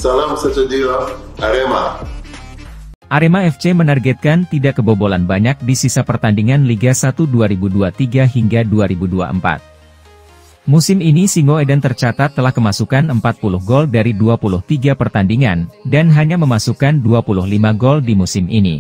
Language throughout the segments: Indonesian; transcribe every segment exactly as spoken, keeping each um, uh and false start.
Salam sejahtera, Arema. Arema F C menargetkan tidak kebobolan banyak di sisa pertandingan Liga satu dua ribu dua puluh tiga hingga dua ribu dua puluh empat. Musim ini Singoedan tercatat telah kemasukan empat puluh gol dari dua puluh tiga pertandingan, dan hanya memasukkan dua puluh lima gol di musim ini.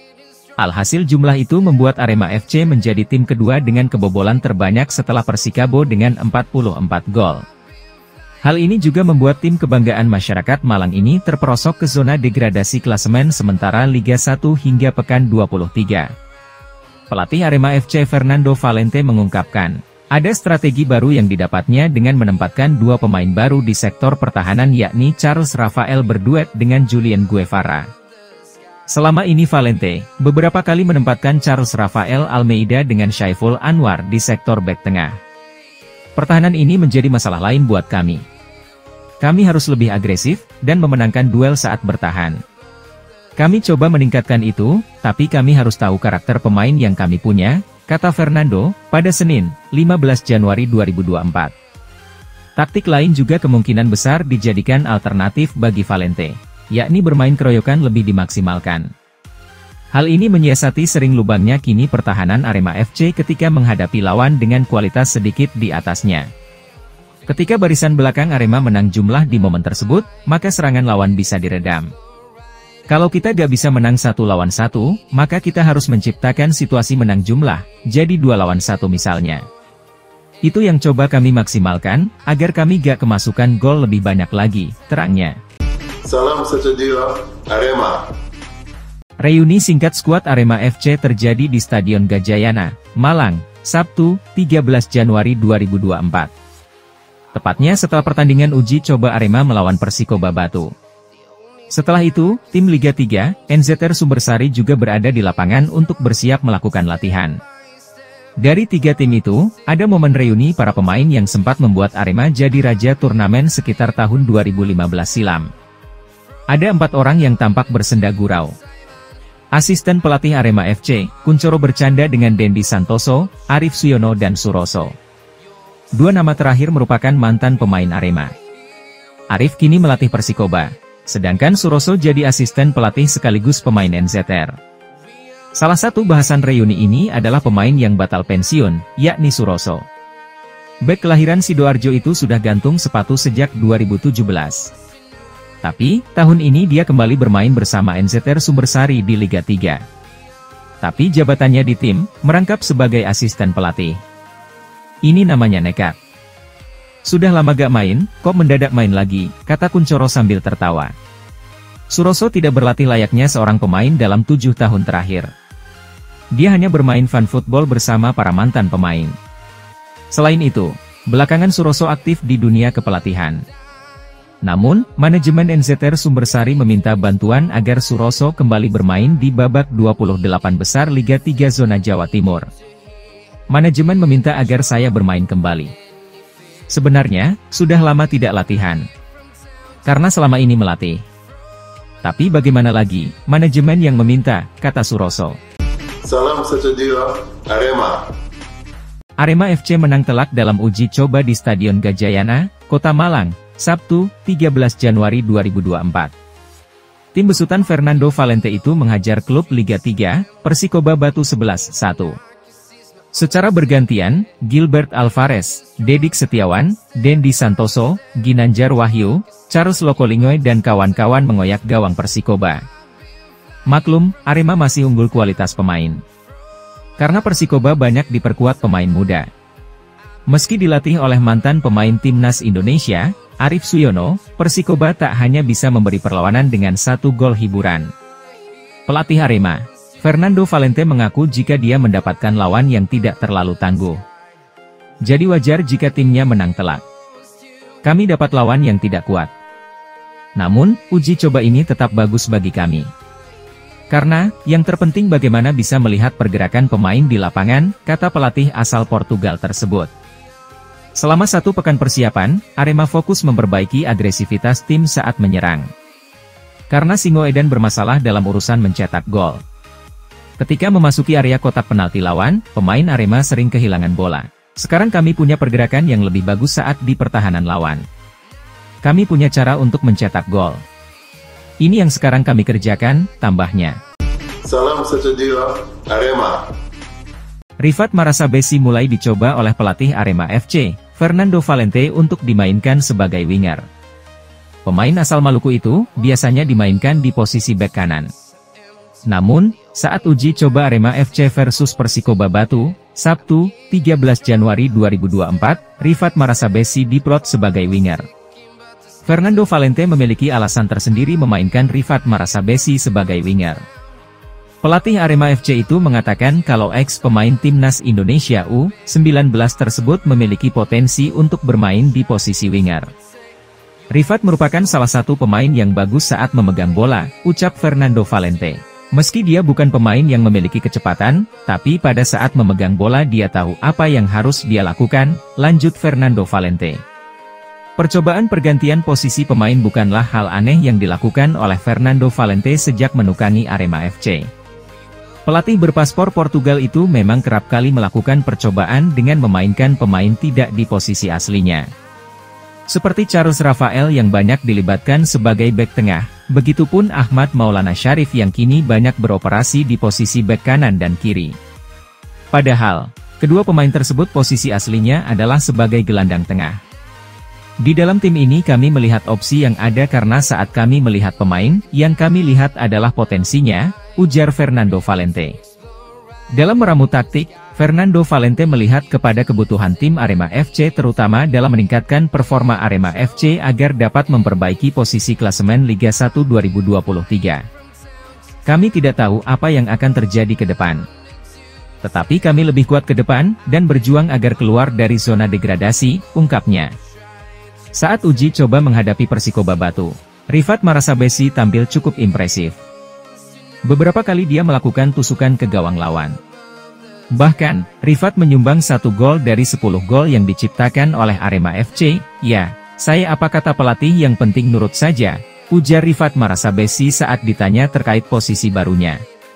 Alhasil jumlah itu membuat Arema F C menjadi tim kedua dengan kebobolan terbanyak setelah Persikabo dengan empat puluh empat gol. Hal ini juga membuat tim kebanggaan masyarakat Malang ini terperosok ke zona degradasi klasemen sementara Liga satu hingga pekan dua puluh tiga. Pelatih Arema F C Fernando Valente mengungkapkan, ada strategi baru yang didapatnya dengan menempatkan dua pemain baru di sektor pertahanan yakni Charles Rafael berduet dengan Julian Guevara. Selama ini Valente, beberapa kali menempatkan Charles Rafael Almeida dengan Syaiful Anwar di sektor bek tengah. Pertahanan ini menjadi masalah lain buat kami. Kami harus lebih agresif, dan memenangkan duel saat bertahan. Kami coba meningkatkan itu, tapi kami harus tahu karakter pemain yang kami punya, kata Fernando, pada Senin, lima belas Januari dua ribu dua puluh empat. Taktik lain juga kemungkinan besar dijadikan alternatif bagi Valente, yakni bermain keroyokan lebih dimaksimalkan. Hal ini menyiasati sering lubangnya kini pertahanan Arema F C ketika menghadapi lawan dengan kualitas sedikit di atasnya. Ketika barisan belakang Arema menang jumlah di momen tersebut, maka serangan lawan bisa diredam. Kalau kita gak bisa menang satu lawan satu, maka kita harus menciptakan situasi menang jumlah, jadi dua lawan satu misalnya. Itu yang coba kami maksimalkan, agar kami gak kemasukan gol lebih banyak lagi, terangnya. Salam sejahtera, Arema. Reuni singkat skuad Arema F C terjadi di Stadion Gajayana, Malang, Sabtu, tiga belas Januari dua ribu dua puluh empat. Tepatnya setelah pertandingan uji coba Arema melawan Persikoba Batu. Setelah itu, tim Liga tiga, N Z R Sumbersari juga berada di lapangan untuk bersiap melakukan latihan. Dari tiga tim itu, ada momen reuni para pemain yang sempat membuat Arema jadi raja turnamen sekitar tahun dua ribu lima belas silam. Ada empat orang yang tampak bersenda gurau. Asisten pelatih Arema F C, Kuncoro bercanda dengan Dendi Santoso, Arif Suyono dan Suroso. Dua nama terakhir merupakan mantan pemain Arema. Arif kini melatih Persikoba, sedangkan Suroso jadi asisten pelatih sekaligus pemain N Z R. Salah satu bahasan reuni ini adalah pemain yang batal pensiun, yakni Suroso. Bek kelahiran Sidoarjo itu sudah gantung sepatu sejak dua ribu tujuh belas. Tapi, tahun ini dia kembali bermain bersama N Z R Sumbersari di Liga tiga. Tapi jabatannya di tim, merangkap sebagai asisten pelatih. Ini namanya nekat. Sudah lama gak main, kok mendadak main lagi, kata Kuncoro sambil tertawa. Suroso tidak berlatih layaknya seorang pemain dalam tujuh tahun terakhir. Dia hanya bermain fun football bersama para mantan pemain. Selain itu, belakangan Suroso aktif di dunia kepelatihan. Namun, manajemen N Z R Sumbersari meminta bantuan agar Suroso kembali bermain di babak dua puluh delapan besar Liga tiga Zona Jawa Timur. Manajemen meminta agar saya bermain kembali. Sebenarnya, sudah lama tidak latihan. Karena selama ini melatih. Tapi bagaimana lagi, manajemen yang meminta, kata Suroso. Salam sejahtera, Arema. Arema F C menang telak dalam uji coba di Stadion Gajayana, Kota Malang, Sabtu, tiga belas Januari dua ribu dua puluh empat. Tim besutan Fernando Valente itu menghajar klub Liga tiga, Persikoba Batu sebelas satu. Secara bergantian, Gilbert Alvarez, Dedik Setiawan, Dendi Santoso, Ginanjar Wahyu, Charles Lokolingoy dan kawan-kawan mengoyak gawang Persikoba. Maklum, Arema masih unggul kualitas pemain. Karena Persikoba banyak diperkuat pemain muda. Meski dilatih oleh mantan pemain Timnas Indonesia, Arif Suyono, Persikoba tak hanya bisa memberi perlawanan dengan satu gol hiburan. Pelatih Arema, Fernando Valente mengaku jika dia mendapatkan lawan yang tidak terlalu tangguh. Jadi wajar jika timnya menang telak. Kami dapat lawan yang tidak kuat. Namun, uji coba ini tetap bagus bagi kami. Karena, yang terpenting bagaimana bisa melihat pergerakan pemain di lapangan, kata pelatih asal Portugal tersebut. Selama satu pekan persiapan, Arema fokus memperbaiki agresivitas tim saat menyerang. Karena Singoedan bermasalah dalam urusan mencetak gol. Ketika memasuki area kotak penalti lawan, pemain Arema sering kehilangan bola. Sekarang kami punya pergerakan yang lebih bagus saat di pertahanan lawan. Kami punya cara untuk mencetak gol. Ini yang sekarang kami kerjakan, tambahnya. Salam sejadilah, Arema. Rifat Marasabesi mulai dicoba oleh pelatih Arema F C, Fernando Valente untuk dimainkan sebagai winger. Pemain asal Maluku itu, biasanya dimainkan di posisi bek kanan. Namun, saat uji coba Arema F C versus Persikoba Batu, Sabtu, tiga belas Januari dua ribu dua puluh empat, Rifat Marasabesi diplot sebagai winger. Fernando Valente memiliki alasan tersendiri memainkan Rifat Marasabesi sebagai winger. Pelatih Arema F C itu mengatakan kalau ex pemain timnas Indonesia U sembilan belas tersebut memiliki potensi untuk bermain di posisi winger. Rifat merupakan salah satu pemain yang bagus saat memegang bola, ucap Fernando Valente. Meski dia bukan pemain yang memiliki kecepatan, tapi pada saat memegang bola dia tahu apa yang harus dia lakukan, lanjut Fernando Valente. Percobaan pergantian posisi pemain bukanlah hal aneh yang dilakukan oleh Fernando Valente sejak menukangi Arema F C. Pelatih berpaspor Portugal itu memang kerap kali melakukan percobaan dengan memainkan pemain tidak di posisi aslinya. Seperti Charles Rafael yang banyak dilibatkan sebagai bek tengah, begitupun Ahmad Maulana Syarif yang kini banyak beroperasi di posisi bek kanan dan kiri. Padahal, kedua pemain tersebut posisi aslinya adalah sebagai gelandang tengah. Di dalam tim ini kami melihat opsi yang ada karena saat kami melihat pemain, yang kami lihat adalah potensinya, ujar Fernando Valente. Dalam meramu taktik, Fernando Valente melihat kepada kebutuhan tim Arema F C terutama dalam meningkatkan performa Arema F C agar dapat memperbaiki posisi klasemen Liga satu dua ribu dua puluh tiga. Kami tidak tahu apa yang akan terjadi ke depan. Tetapi kami lebih kuat ke depan, dan berjuang agar keluar dari zona degradasi, ungkapnya. Saat uji coba menghadapi Persikoba Batu, Rifat Marasabesi tampil cukup impresif. Beberapa kali dia melakukan tusukan ke gawang lawan. Bahkan, Rifat menyumbang satu gol dari sepuluh gol yang diciptakan oleh Arema F C. Ya, saya apa kata pelatih yang penting nurut saja, ujar Rifat Marasabesi saat ditanya terkait posisi barunya.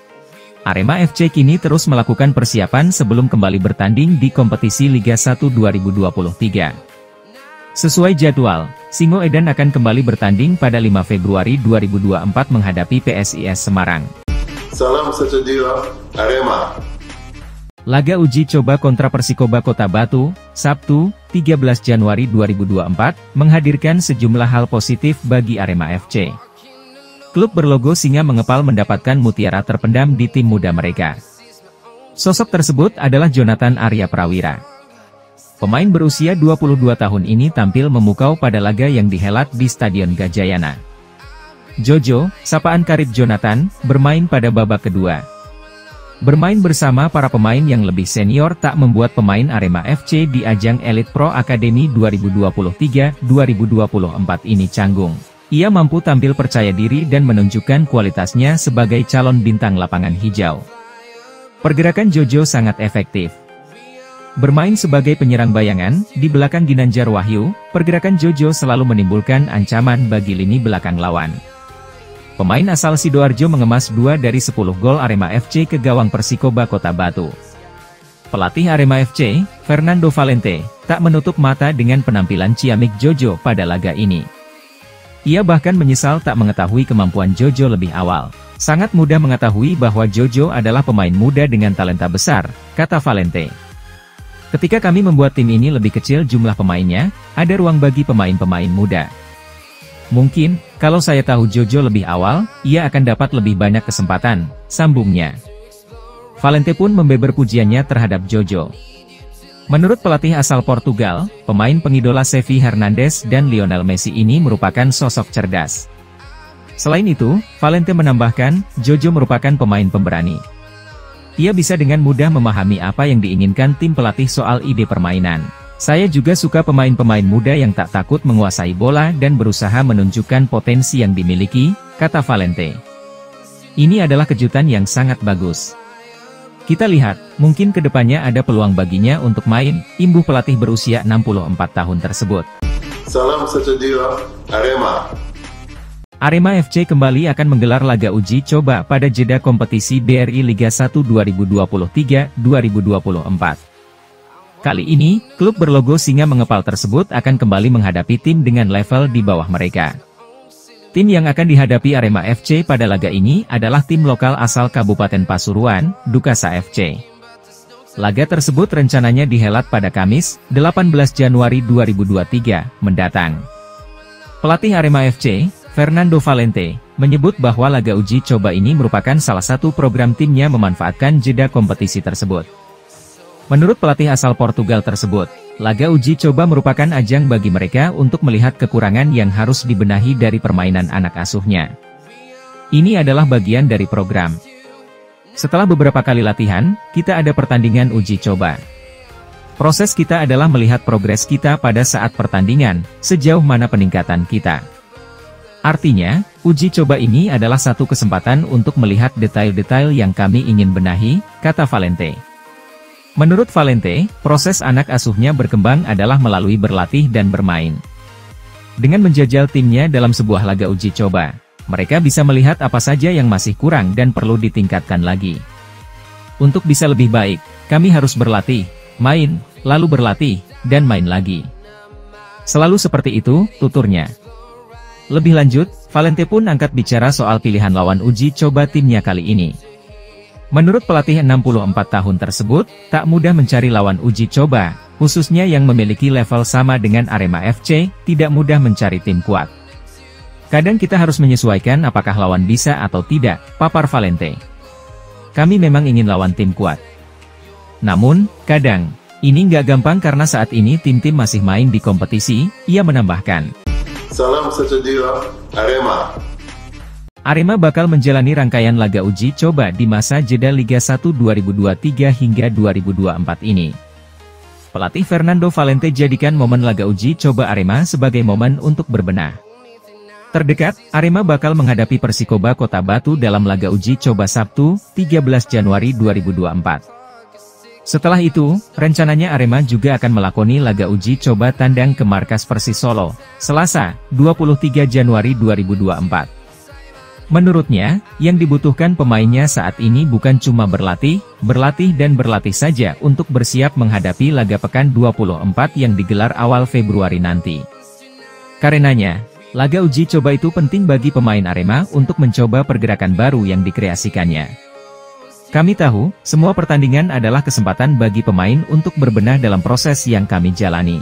Arema F C kini terus melakukan persiapan sebelum kembali bertanding di kompetisi Liga satu dua ribu dua puluh tiga. Sesuai jadwal, Singoedan akan kembali bertanding pada lima Februari dua ribu dua puluh empat menghadapi P S I S Semarang. Salam sejadilah, Arema. Laga uji coba kontra Persikoba Kota Batu, Sabtu, tiga belas Januari dua ribu dua puluh empat, menghadirkan sejumlah hal positif bagi Arema F C. Klub berlogo singa mengepal mendapatkan mutiara terpendam di tim muda mereka. Sosok tersebut adalah Jonathan Arya Prawira. Pemain berusia dua puluh dua tahun ini tampil memukau pada laga yang dihelat di Stadion Gajayana. Jojo, sapaan karib Jonathan, bermain pada babak kedua. Bermain bersama para pemain yang lebih senior tak membuat pemain Arema F C di ajang Elite Pro Academy dua ribu dua puluh tiga dua ribu dua puluh empat ini canggung. Ia mampu tampil percaya diri dan menunjukkan kualitasnya sebagai calon bintang lapangan hijau. Pergerakan Jojo sangat efektif. Bermain sebagai penyerang bayangan, di belakang Ginanjar Wahyu, pergerakan Jojo selalu menimbulkan ancaman bagi lini belakang lawan. Pemain asal Sidoarjo mengemas dua dari sepuluh gol Arema F C ke gawang Persikoba Kota Batu. Pelatih Arema F C, Fernando Valente, tak menutup mata dengan penampilan ciamik Jojo pada laga ini. Ia bahkan menyesal tak mengetahui kemampuan Jojo lebih awal. Sangat mudah mengetahui bahwa Jojo adalah pemain muda dengan talenta besar, kata Valente. Ketika kami membuat tim ini lebih kecil jumlah pemainnya, ada ruang bagi pemain-pemain muda. Mungkin, kalau saya tahu Jojo lebih awal, ia akan dapat lebih banyak kesempatan, sambungnya. Valente pun membeber pujiannya terhadap Jojo. Menurut pelatih asal Portugal, pemain pengidola Xavi Hernandez dan Lionel Messi ini merupakan sosok cerdas. Selain itu, Valente menambahkan, Jojo merupakan pemain pemberani. Ia bisa dengan mudah memahami apa yang diinginkan tim pelatih soal ide permainan. Saya juga suka pemain-pemain muda yang tak takut menguasai bola dan berusaha menunjukkan potensi yang dimiliki, kata Valente. Ini adalah kejutan yang sangat bagus. Kita lihat, mungkin kedepannya ada peluang baginya untuk main, imbuh pelatih berusia enam puluh empat tahun tersebut. Salam sejadilah, Arema. Arema F C kembali akan menggelar laga uji coba pada jeda kompetisi B R I Liga satu dua ribu dua puluh tiga dua ribu dua puluh empat. Kali ini, klub berlogo singa mengepal tersebut akan kembali menghadapi tim dengan level di bawah mereka. Tim yang akan dihadapi Arema F C pada laga ini adalah tim lokal asal Kabupaten Pasuruan, Dukasa F C. Laga tersebut rencananya dihelat pada Kamis, delapan belas Januari dua ribu dua puluh tiga, mendatang. Pelatih Arema F C, Fernando Valente, menyebut bahwa laga uji coba ini merupakan salah satu program timnya memanfaatkan jeda kompetisi tersebut. Menurut pelatih asal Portugal tersebut, laga uji coba merupakan ajang bagi mereka untuk melihat kekurangan yang harus dibenahi dari permainan anak asuhnya. Ini adalah bagian dari program. Setelah beberapa kali latihan, kita ada pertandingan uji coba. Proses kita adalah melihat progres kita pada saat pertandingan, sejauh mana peningkatan kita. Artinya, uji coba ini adalah satu kesempatan untuk melihat detail-detail yang kami ingin benahi, kata Valente. Menurut Valente, proses anak asuhnya berkembang adalah melalui berlatih dan bermain. Dengan menjajal timnya dalam sebuah laga uji coba, mereka bisa melihat apa saja yang masih kurang dan perlu ditingkatkan lagi. Untuk bisa lebih baik, kami harus berlatih, main, lalu berlatih, dan main lagi. Selalu seperti itu, tuturnya. Lebih lanjut, Valente pun angkat bicara soal pilihan lawan uji coba timnya kali ini. Menurut pelatih enam puluh empat tahun tersebut, tak mudah mencari lawan uji coba, khususnya yang memiliki level sama dengan Arema F C, tidak mudah mencari tim kuat. Kadang kita harus menyesuaikan apakah lawan bisa atau tidak, papar Valente. Kami memang ingin lawan tim kuat. Namun, kadang, ini nggak gampang karena saat ini tim-tim masih main di kompetisi, ia menambahkan. Salam sejahtera, Arema. Arema bakal menjalani rangkaian laga uji coba di masa jeda Liga satu dua ribu dua puluh tiga hingga dua ribu dua puluh empat ini. Pelatih Fernando Valente jadikan momen laga uji coba Arema sebagai momen untuk berbenah. Terdekat, Arema bakal menghadapi Persikoba Kota Batu dalam laga uji coba Sabtu, tiga belas Januari dua ribu dua puluh empat. Setelah itu, rencananya Arema juga akan melakoni laga uji coba tandang ke markas Persis Solo, Selasa, dua puluh tiga Januari dua ribu dua puluh empat. Menurutnya, yang dibutuhkan pemainnya saat ini bukan cuma berlatih, berlatih dan berlatih saja untuk bersiap menghadapi laga pekan dua puluh empat yang digelar awal Februari nanti. Karenanya, laga uji coba itu penting bagi pemain Arema untuk mencoba pergerakan baru yang dikreasikannya. Kami tahu, semua pertandingan adalah kesempatan bagi pemain untuk berbenah dalam proses yang kami jalani.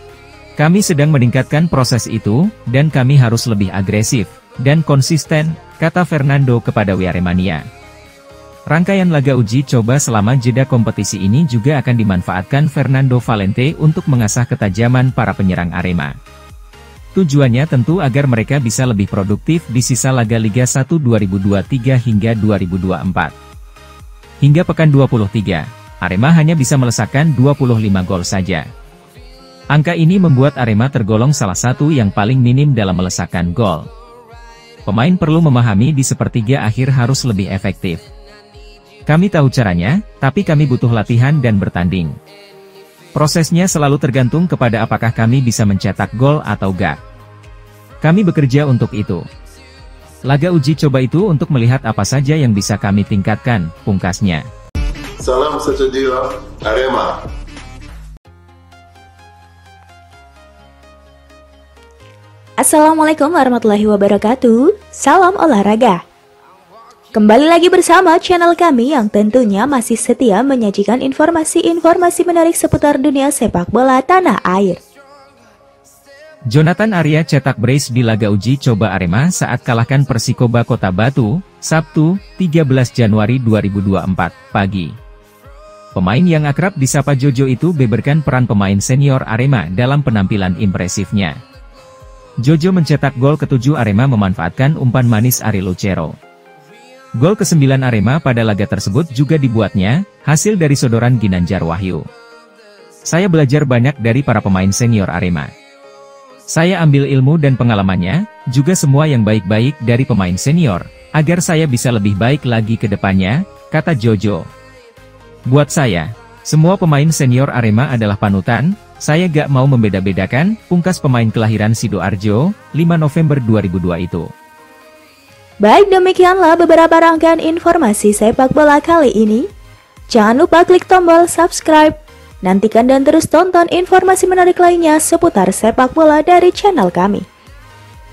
Kami sedang meningkatkan proses itu, dan kami harus lebih agresif dan konsisten, kata Fernando kepada Wiaremania. Rangkaian laga uji coba selama jeda kompetisi ini juga akan dimanfaatkan Fernando Valente untuk mengasah ketajaman para penyerang Arema. Tujuannya tentu agar mereka bisa lebih produktif di sisa laga Liga satu dua ribu dua puluh tiga hingga dua ribu dua puluh empat. Hingga pekan dua puluh tiga, Arema hanya bisa melesakkan dua puluh lima gol saja. Angka ini membuat Arema tergolong salah satu yang paling minim dalam melesakkan gol. Pemain perlu memahami di sepertiga akhir harus lebih efektif. Kami tahu caranya, tapi kami butuh latihan dan bertanding. Prosesnya selalu tergantung kepada apakah kami bisa mencetak gol atau gak. Kami bekerja untuk itu. Laga uji coba itu untuk melihat apa saja yang bisa kami tingkatkan, pungkasnya. Salam sejahtera, Arema. Assalamualaikum warahmatullahi wabarakatuh. Salam olahraga. Kembali lagi bersama channel kami yang tentunya masih setia menyajikan informasi-informasi menarik seputar dunia sepak bola tanah air. Jonathan Arya cetak brace di laga uji coba Arema saat kalahkan Persikoba Kota Batu, Sabtu, tiga belas Januari dua ribu dua puluh empat, pagi. Pemain yang akrab disapa Jojo itu beberkan peran pemain senior Arema dalam penampilan impresifnya. Jojo mencetak gol ketujuh Arema memanfaatkan umpan manis Ari Lucero. Gol kesembilan Arema pada laga tersebut juga dibuatnya, hasil dari sodoran Ginanjar Wahyu. Saya belajar banyak dari para pemain senior Arema. Saya ambil ilmu dan pengalamannya, juga semua yang baik-baik dari pemain senior, agar saya bisa lebih baik lagi ke depannya, kata Jojo. Buat saya, semua pemain senior Arema adalah panutan. Saya gak mau membeda-bedakan, pungkas pemain kelahiran Sidoarjo, lima November dua ribu dua itu. Baik, demikianlah beberapa rangkaian informasi sepak bola kali ini. Jangan lupa klik tombol subscribe. Nantikan dan terus tonton informasi menarik lainnya seputar sepak bola dari channel kami.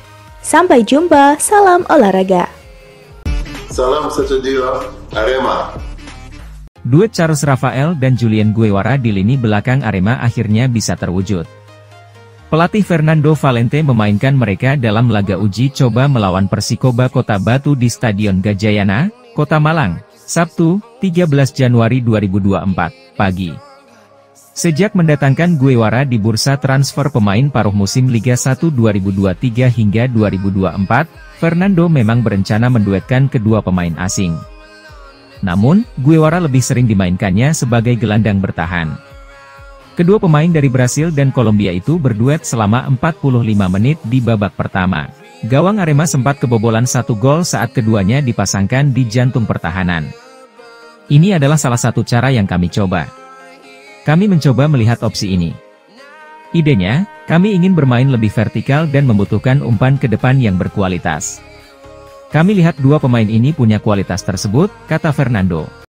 Sampai jumpa, salam olahraga. Salam sejahtera, Arema. Duet Charles Rafael dan Julian Guevara di lini belakang Arema akhirnya bisa terwujud. Pelatih Fernando Valente memainkan mereka dalam laga uji coba melawan Persikoba Kota Batu di Stadion Gajayana, Kota Malang, Sabtu, tiga belas Januari dua ribu dua puluh empat, pagi. Sejak mendatangkan Guevara di bursa transfer pemain paruh musim Liga satu dua ribu dua puluh tiga hingga dua ribu dua puluh empat, Fernando memang berencana menduetkan kedua pemain asing. Namun, Guevara lebih sering dimainkannya sebagai gelandang bertahan. Kedua pemain dari Brasil dan Kolombia itu berduet selama empat puluh lima menit di babak pertama. Gawang Arema sempat kebobolan satu gol saat keduanya dipasangkan di jantung pertahanan. Ini adalah salah satu cara yang kami coba. Kami mencoba melihat opsi ini. Idenya, kami ingin bermain lebih vertikal dan membutuhkan umpan ke depan yang berkualitas. Kami lihat dua pemain ini punya kualitas tersebut, kata Fernando.